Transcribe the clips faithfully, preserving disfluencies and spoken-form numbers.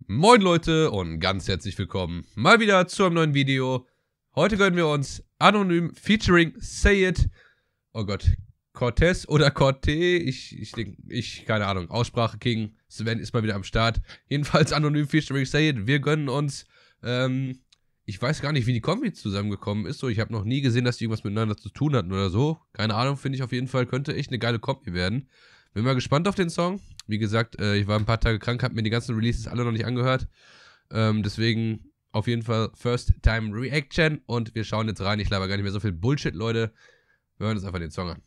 Moin Leute und ganz herzlich willkommen mal wieder zu einem neuen Video. Heute gönnen wir uns Anonym featuring Sayed. Oh Gott, Cortez oder Corte, ich, ich denke, ich, keine Ahnung, Aussprache King, Sven ist mal wieder am Start. Jedenfalls Anonym featuring Sayed, wir gönnen uns, ähm, ich weiß gar nicht, wie die Kombi zusammengekommen ist, so, ich habe noch nie gesehen, dass die irgendwas miteinander zu tun hatten oder so. Keine Ahnung, finde ich auf jeden Fall, könnte echt eine geile Kombi werden. Bin mal gespannt auf den Song. Wie gesagt, äh, ich war ein paar Tage krank, habe mir die ganzen Releases alle noch nicht angehört. Ähm, deswegen auf jeden Fall First Time Reaction und wir schauen jetzt rein. Ich laber gar nicht mehr so viel Bullshit, Leute. Wir hören uns einfach den Song an.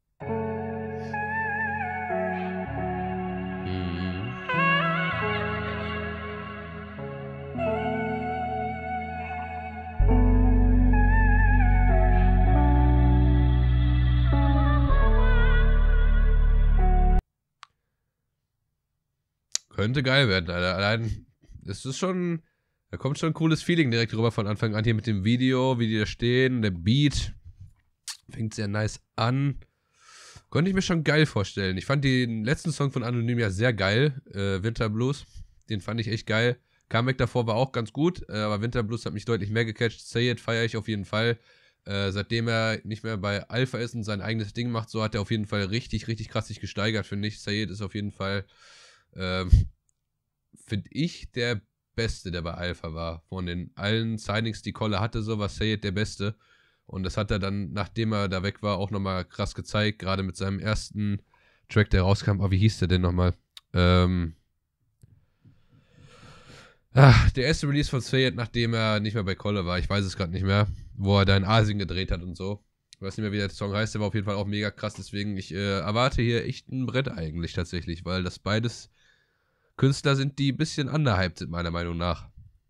Hm. Könnte geil werden, Alter. Allein, es ist schon, da kommt schon ein cooles Feeling direkt rüber von Anfang an hier mit dem Video, wie die da stehen, der Beat. Fängt sehr nice an. Konnte ich mir schon geil vorstellen. Ich fand den letzten Song von Anonym ja sehr geil, äh, Winter Blues. Den fand ich echt geil. Comeback davor war auch ganz gut, äh, aber Winter Blues hat mich deutlich mehr gecatcht. Sayed feiere ich auf jeden Fall. Äh, seitdem er nicht mehr bei Alpha ist und sein eigenes Ding macht, so hat er auf jeden Fall richtig, richtig krass sich gesteigert, finde ich. Sayed ist auf jeden Fall... Ähm, finde ich, der Beste, der bei Alpha war. Von den allen Signings, die Kolle hatte, so war Sayed der Beste. Und das hat er dann, nachdem er da weg war, auch nochmal krass gezeigt. Gerade mit seinem ersten Track, der rauskam. Oh, wie hieß der denn nochmal? Ähm. Ach, der erste Release von Sayed, nachdem er nicht mehr bei Kolle war. Ich weiß es gerade nicht mehr. Wo er da in Asien gedreht hat und so. Ich weiß nicht mehr, wie der Song heißt. Der war auf jeden Fall auch mega krass. Deswegen, ich äh, erwarte hier echt ein Brett eigentlich tatsächlich. Weil das beides Künstler sind, die ein bisschen underhyped sind, meiner Meinung nach.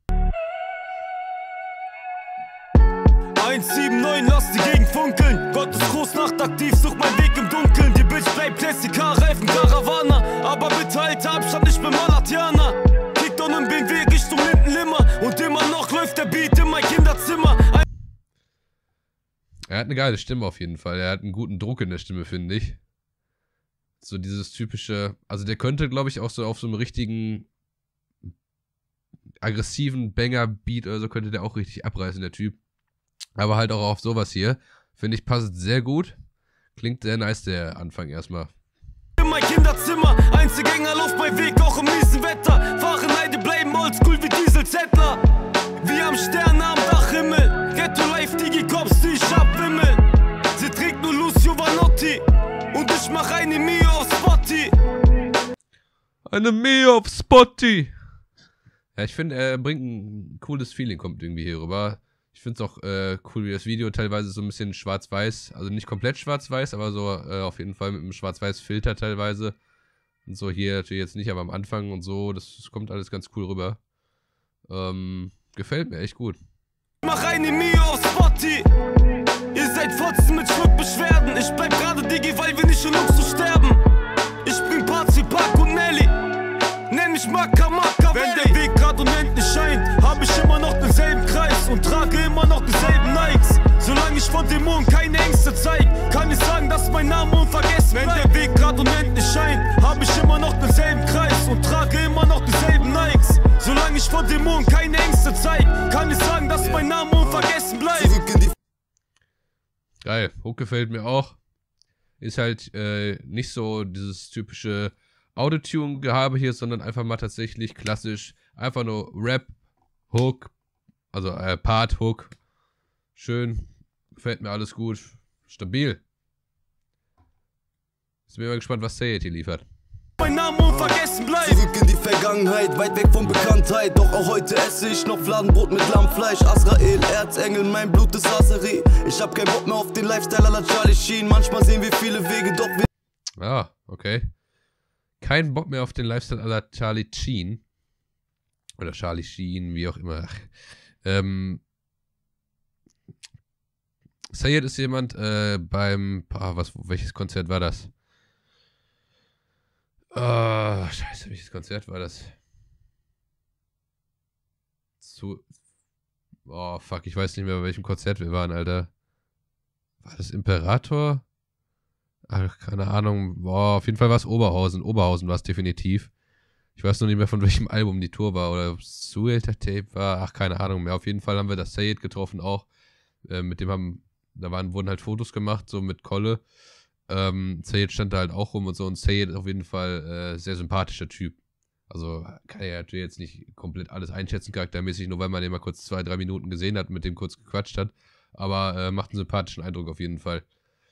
eins sieben neun, lass die Gegend funkeln. Gott ist groß, nachtaktiv, such mein Weg im Dunkeln. Die Bitch bleibt Classiker, Reifen, Caravana. Aber bitte halte Abstand, ich bin Malatiana. Kickt on im B M W Richtung Lindenlimmer. Und immer noch läuft der Beat in mein Kinderzimmer. Er hat eine geile Stimme auf jeden Fall. Er hat einen guten Druck in der Stimme, finde ich. So dieses typische, also der könnte, glaube ich, auch so auf so einem richtigen aggressiven Banger-Beat oder so könnte der auch richtig abreißen, der Typ. Aber halt auch auf sowas hier, finde ich, passt sehr gut. Klingt sehr nice, der Anfang erstmal. In mein Kinderzimmer, Einzelgänger, Luft mein Weg, auch im miesen Wetter. Fahren Heide, bleiben oldschool wie Dieselzettler. Wie am Stern am Dachhimmel. Ghetto Life, Digi Cops, die ich abwimmel. Sie trägt nur Lucio Vanotti. Und ich mach eine Mio auf Spotty. Eine Mio auf Spotty. Ja, ich finde, er bringt ein cooles Feeling, kommt irgendwie hier rüber. Ich finde es auch äh, cool, wie das Video teilweise so ein bisschen schwarz-weiß, also nicht komplett schwarz-weiß, aber so äh, auf jeden Fall mit einem schwarz-weiß-Filter teilweise. Und so hier natürlich jetzt nicht, aber am Anfang und so, das, das kommt alles ganz cool rüber. Ähm, gefällt mir echt gut. Ich mach eine Mio auf Spotty. Ihr seid Fotzen mit Schluckbeschwerden. Ich bleib gerade Digi, weil wir nicht in Luxus sterben. Ich bring Parts wie Pac und Nelly. Nenn mich Maka Maka. Wenn der Weg grad unendlich scheint, hab ich immer noch denselben Kreis und trage immer noch dieselben Nikes. Solange ich von Dämonen keine Ängste zeig, kann ich sagen, dass mein Name unvergessen bleibt. Wenn der Weg grad unendlich scheint, hab ich immer noch denselben Kreis und trage immer noch dieselben Nikes. Solange ich von Dämonen keine Ängste zeig, kann ich sagen, dass mein Name unvergessen bleibt. Geil, Hook gefällt mir auch. Ist halt äh, nicht so dieses typische Autotune-Gehabe hier, sondern einfach mal tatsächlich klassisch. Einfach nur Rap, Hook, also äh, Part, Hook. Schön, gefällt mir alles gut. Stabil. Jetzt bin ich mal gespannt, was Sayed hier liefert. Mein Name unvergessen bleibt. Zurück in die Vergangenheit, weit weg von Bekanntheit. Doch auch heute esse ich noch Fladenbrot mit Lammfleisch. Azrael, Erzengel, mein Blut ist Rasserie. Ich hab keinen Bock mehr auf den Lifestyle aller Charlie Sheen. Manchmal sehen wir viele Wege, doch wir... Ah, okay. Kein Bock mehr auf den Lifestyle aller Charlie Sheen. Oder Charlie Sheen, wie auch immer. Ähm... Sayed ist jemand äh, beim... Ah, was, welches Konzert war das? Oh, scheiße, welches Konzert war das? Zu... Oh, fuck, ich weiß nicht mehr, bei welchem Konzert wir waren, Alter. War das Imperator? Ach, keine Ahnung. Boah, auf jeden Fall war es Oberhausen. Oberhausen war es definitiv. Ich weiß noch nicht mehr, von welchem Album die Tour war oder ob es Suelter Tape war. Ach, keine Ahnung mehr. Auf jeden Fall haben wir das Sayed getroffen auch. Äh, mit dem haben, da waren, wurden halt Fotos gemacht, so mit Kolle. Ähm, Sayed stand da halt auch rum und so. Und Sayed ist auf jeden Fall äh, sehr sympathischer Typ. Also kann er ja natürlich jetzt nicht komplett alles einschätzen, charaktermäßig, nur weil man den mal kurz zwei, drei Minuten gesehen hat, mit dem kurz gequatscht hat. Aber äh, macht einen sympathischen Eindruck auf jeden Fall.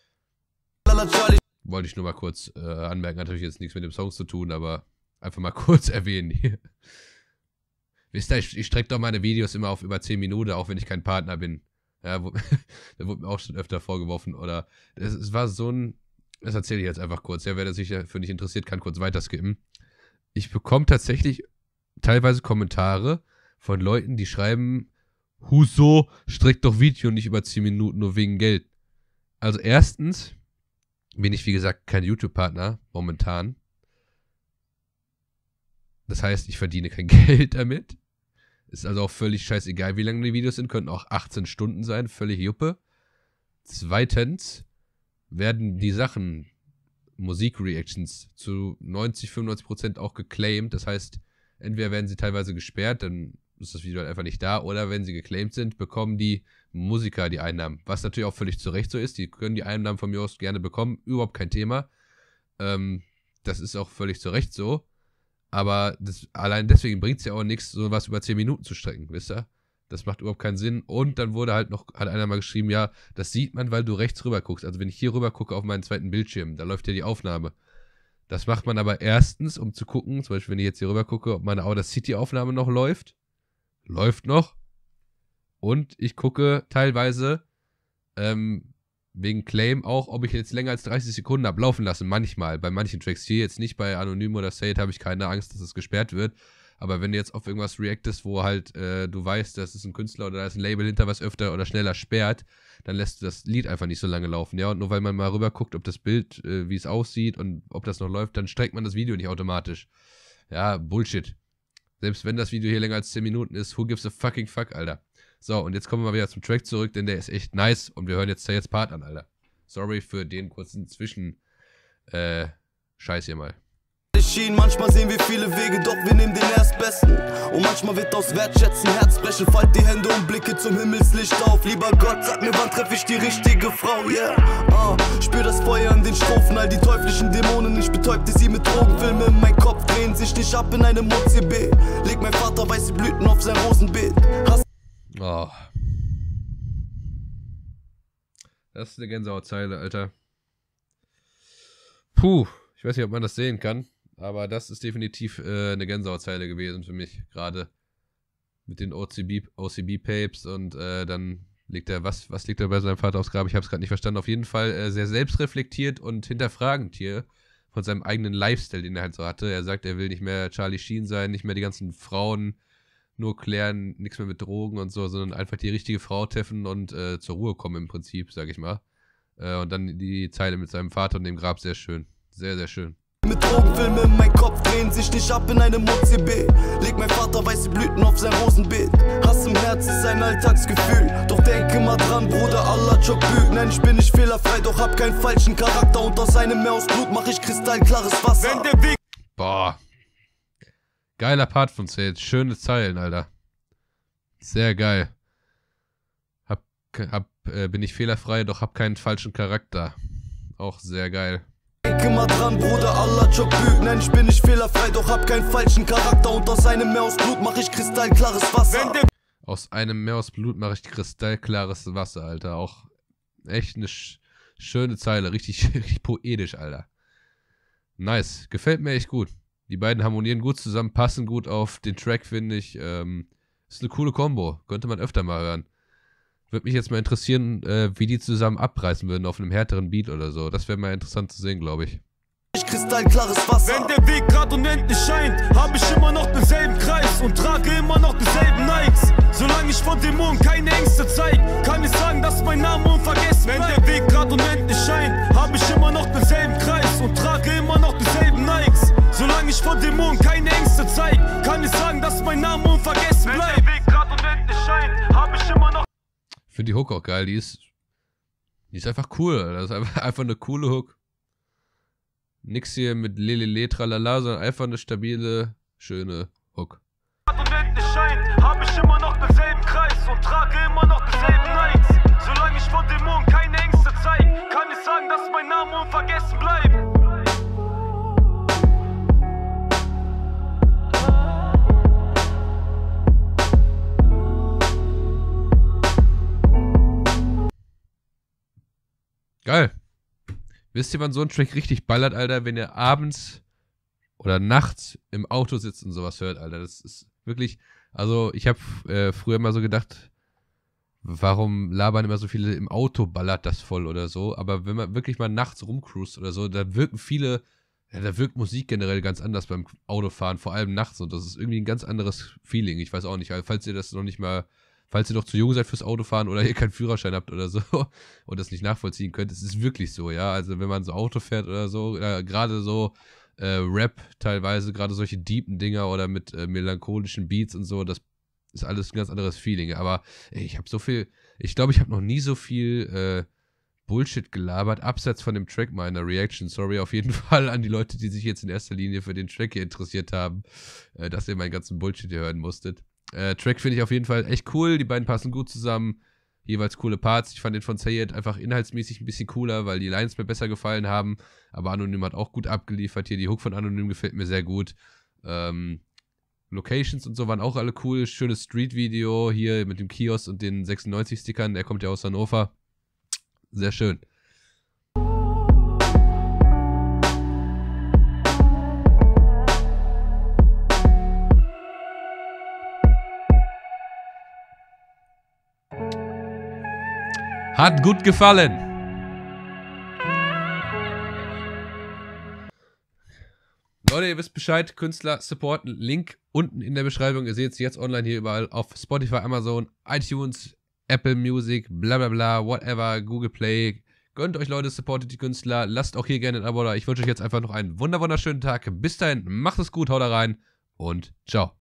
Wollte ich nur mal kurz äh, anmerken, natürlich jetzt nichts mit dem Song zu tun, aber einfach mal kurz erwähnen hier. Wisst ihr, ich, ich strecke doch meine Videos immer auf über zehn Minuten, auch wenn ich kein Partner bin. Ja, wo, da wurde mir auch schon öfter vorgeworfen. Oder es, es war so ein, das erzähle ich jetzt einfach kurz. Ja, wer das sich dafür nicht interessiert, kann kurz weiterskippen. Ich bekomme tatsächlich teilweise Kommentare von Leuten, die schreiben, Huso, streckt doch Video nicht über zehn Minuten nur wegen Geld. Also erstens bin ich, wie gesagt, kein YouTube-Partner momentan. Das heißt, ich verdiene kein Geld damit. Ist also auch völlig scheißegal, wie lange die Videos sind. Könnten auch achtzehn Stunden sein, völlig Juppe. Zweitens werden die Sachen, Musikreactions, zu neunzig, fünfundneunzig Prozent auch geclaimed. Das heißt, entweder werden sie teilweise gesperrt, dann ist das Video halt einfach nicht da. Oder wenn sie geclaimed sind, bekommen die Musiker die Einnahmen. Was natürlich auch völlig zu Recht so ist. Die können die Einnahmen von mir aus gerne bekommen. Überhaupt kein Thema. Ähm, das ist auch völlig zu Recht so. Aber das, allein deswegen bringt es ja auch nichts, sowas über zehn Minuten zu strecken, wisst ihr? Das macht überhaupt keinen Sinn. Und dann wurde halt noch, hat einer mal geschrieben, ja, das sieht man, weil du rechts rüber guckst. Also wenn ich hier rüber gucke auf meinen zweiten Bildschirm, da läuft ja die Aufnahme. Das macht man aber erstens, um zu gucken, zum Beispiel wenn ich jetzt hier rüber gucke, ob meine Audacity-Aufnahme noch läuft. Läuft noch. Und ich gucke teilweise, ähm, wegen Claim auch, ob ich jetzt länger als dreißig Sekunden habe laufen lassen. Manchmal, bei manchen Tracks. Hier jetzt nicht bei Anonym oder Sayed habe ich keine Angst, dass es gesperrt wird. Aber wenn du jetzt auf irgendwas reactest, wo halt äh, du weißt, das ist ein Künstler oder da ist ein Label hinter, was öfter oder schneller sperrt, dann lässt du das Lied einfach nicht so lange laufen. Ja, und nur weil man mal rüber guckt, ob das Bild, äh, wie es aussieht und ob das noch läuft, dann streckt man das Video nicht automatisch. Ja, Bullshit. Selbst wenn das Video hier länger als zehn Minuten ist, who gives a fucking fuck, Alter. So, und jetzt kommen wir mal wieder zum Track zurück, denn der ist echt nice und wir hören jetzt Sayed's Part an, Alter. Sorry für den kurzen Zwischen, äh, Scheiß hier mal. Manchmal sehen wir viele Wege, doch wir nehmen den Erstbesten. Und manchmal wird aus Wertschätzen Herz brechen. Falt die Hände und blicke zum Himmelslicht auf. Lieber Gott, sag mir, wann treffe ich die richtige Frau, yeah. uh, Spür das Feuer in den Strophen, all die teuflischen Dämonen. Ich betäubte sie mit Drogenfilmen. Mein Kopf drehen sich nicht ab in einem O C B. Leg mein Vater weiße Blüten auf sein Rosenbeet. Hass Oh. Das ist eine Gänsehautzeile, Alter. Puh, ich weiß nicht, ob man das sehen kann. Aber das ist definitiv äh, eine Gänsehautzeile gewesen für mich, gerade mit den O C B-Papes und äh, dann liegt er, was, was liegt er bei seinem Vater aufs Grab? Ich habe es gerade nicht verstanden. Auf jeden Fall äh, sehr selbstreflektiert und hinterfragend hier von seinem eigenen Lifestyle, den er halt so hatte. Er sagt, er will nicht mehr Charlie Sheen sein, nicht mehr die ganzen Frauen nur klären, nichts mehr mit Drogen und so, sondern einfach die richtige Frau treffen und äh, zur Ruhe kommen im Prinzip, sag ich mal. Äh, und dann die Zeile mit seinem Vater und dem Grab, sehr schön. Sehr, sehr schön. Mit Drogenfilmen, mein Kopf drehen sich nicht ab in einem O C B. Leg mein Vater weiße Blüten auf sein Rosenbeet. Hass im Herz ist ein Alltagsgefühl. Doch denke mal dran, Bruder, Allah Chokbü. Nein, ich bin nicht fehlerfrei, doch hab keinen falschen Charakter. Und aus einem Meer aus Blut mach ich kristallklares Wasser. Wenn der Weg Boah. Geiler Part von Sayed. Schöne Zeilen, Alter. Sehr geil. Hab, hab, äh, bin ich fehlerfrei, doch hab keinen falschen Charakter. Auch sehr geil. Denke mal dran, Bruder, Allah Chokbü. Nein, ich bin nicht fehlerfrei, doch hab keinen falschen Charakter. Und aus einem Meer aus Blut mach ich kristallklares Wasser. Aus einem Meer aus Blut mache ich kristallklares Wasser, Alter. Auch echt eine sch schöne Zeile. Richtig, richtig poetisch, Alter. Nice. Gefällt mir echt gut. Die beiden harmonieren gut zusammen, passen gut auf den Track, finde ich. Ähm, ist eine coole Kombo. Könnte man öfter mal hören. Würde mich jetzt mal interessieren, äh, wie die zusammen abreißen würden auf einem härteren Beat oder so. Das wäre mal interessant zu sehen, glaube ich. Kristallklares Wasser. Wenn der Weg grad unendlich scheint, hab ich immer noch denselben Kreis und trage immer noch dieselben Nikes. Solange ich vor Dämonen keine Ängste zeig, kann ich sagen, dass mein Name unvergessen bleibt. Wenn der Weg grad unendlich scheint, hab ich immer noch denselben Kreis und trage immer noch dieselben Nikes. Solange ich vor Dämonen keine Ängste zeig, kann ich sagen, dass mein Name unvergessen bleibt. Wenn der Weg grad unendlich scheint, hab ich immer noch. Ich finde die Hook auch geil, die ist, die ist einfach cool, das ist einfach, einfach eine coole Hook. Nix hier mit Lelele, tralala, sondern einfach eine stabile, schöne Hook. Und endlich scheint, hab ich immer noch denselben Kreis und trage immer noch denselben Nights. Solange ich von Dämonen keine Ängste zeig, kann ich sagen, dass mein Name unvergessen bleibt. Geil. Wisst ihr, wann so ein Track richtig ballert, Alter? Wenn ihr abends oder nachts im Auto sitzt und sowas hört, Alter. Das ist wirklich, also ich habe äh, früher mal so gedacht, warum labern immer so viele im Auto, ballert das voll oder so. Aber wenn man wirklich mal nachts rumcruist oder so, da wirken viele, ja, da wirkt Musik generell ganz anders beim Autofahren, vor allem nachts. Und das ist irgendwie ein ganz anderes Feeling. Ich weiß auch nicht, also falls ihr das noch nicht mal, falls ihr noch zu jung seid fürs Autofahren oder ihr keinen Führerschein habt oder so und das nicht nachvollziehen könnt, es ist wirklich so, ja. Also wenn man so Auto fährt oder so, äh, gerade so äh, Rap teilweise, gerade solche deepen Dinger oder mit äh, melancholischen Beats und so, das ist alles ein ganz anderes Feeling. Aber ey, ich habe so viel, ich glaube, ich habe noch nie so viel äh, Bullshit gelabert, abseits von dem Track meiner Reaction. Sorry auf jeden Fall an die Leute, die sich jetzt in erster Linie für den Track hier interessiert haben, äh, dass ihr meinen ganzen Bullshit hier hören musstet. Äh, Track finde ich auf jeden Fall echt cool, die beiden passen gut zusammen, jeweils coole Parts. Ich fand den von Say It einfach inhaltsmäßig ein bisschen cooler, weil die Lines mir besser gefallen haben, aber Anonym hat auch gut abgeliefert hier, die Hook von Anonym gefällt mir sehr gut. Ähm, Locations und so waren auch alle cool, schönes Street-Video hier mit dem Kiosk und den sechsundneunzig-Stickern, der kommt ja aus Hannover, sehr schön. Hat gut gefallen. Leute, ihr wisst Bescheid, Künstler supporten, Link unten in der Beschreibung. Ihr seht es jetzt online hier überall auf Spotify, Amazon, iTunes, Apple Music, bla bla bla, whatever, Google Play. Gönnt euch, Leute, supportet die Künstler. Lasst auch hier gerne ein Abo da. Ich wünsche euch jetzt einfach noch einen wunderschönen Tag. Bis dahin, macht es gut, haut da rein und ciao.